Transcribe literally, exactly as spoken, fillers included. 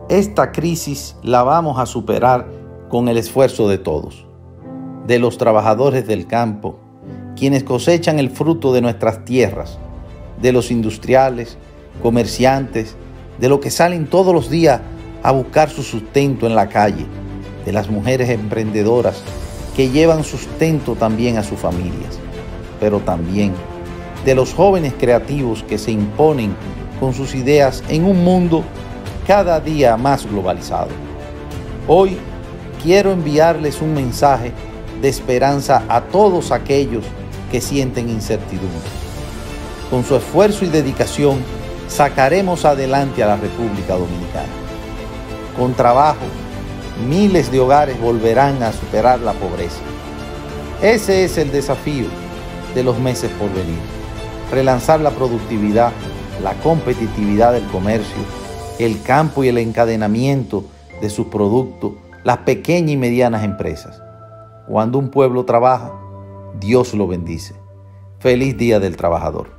Esta crisis la vamos a superar con el esfuerzo de todos, de los trabajadores del campo, quienes cosechan el fruto de nuestras tierras, de los industriales, comerciantes, de los que salen todos los días a buscar su sustento en la calle, de las mujeres emprendedoras que llevan sustento también a sus familias, pero también de los jóvenes creativos que se imponen con sus ideas en un mundo cada día más globalizado. Hoy quiero enviarles un mensaje de esperanza a todos aquellos que sienten incertidumbre. Con su esfuerzo y dedicación sacaremos adelante a la República Dominicana. Con trabajo, miles de hogares volverán a superar la pobreza. Ese es el desafío de los meses por venir. Relanzar la productividad, la competitividad del comercio, el campo y el encadenamiento de sus productos, las pequeñas y medianas empresas. Cuando un pueblo trabaja, Dios lo bendice. Feliz Día del Trabajador.